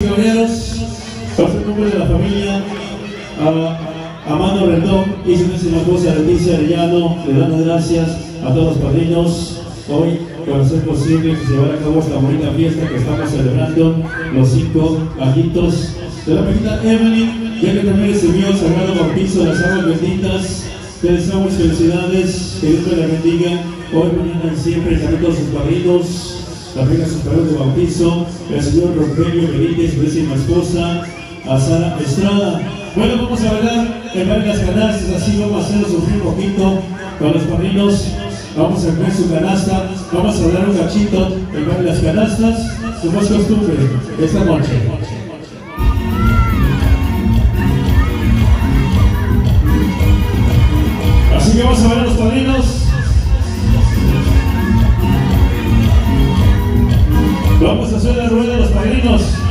caballeros, por el nombre de la familia, a Mano Rendón y su esposa Leticia Arellano, le dan las gracias a todos los padrinos hoy por hacer posible que se llevara a cabo esta bonita fiesta que estamos celebrando, los 5 añitos de la pequeña Evelyn, ya que también recibió el sagrado bautizo de las aguas benditas. Te deseamos felicidades, que Dios me la bendiga hoy, mañana y siempre, también todos sus padrinos. También a sus padres de bautizo, el señor Rogelio Benítez, su décima esposa, a Sara Estrada. Bueno, vamos a bailar en varias canastas, así vamos a hacerlo sufrir un poquito con los padrinos. Vamos a comer su canasta, vamos a dar un cachito en varias canastas, como es costumbre esta noche. Así que vamos a ver a los padrinos. Vamos a hacer la rueda de los padrinos.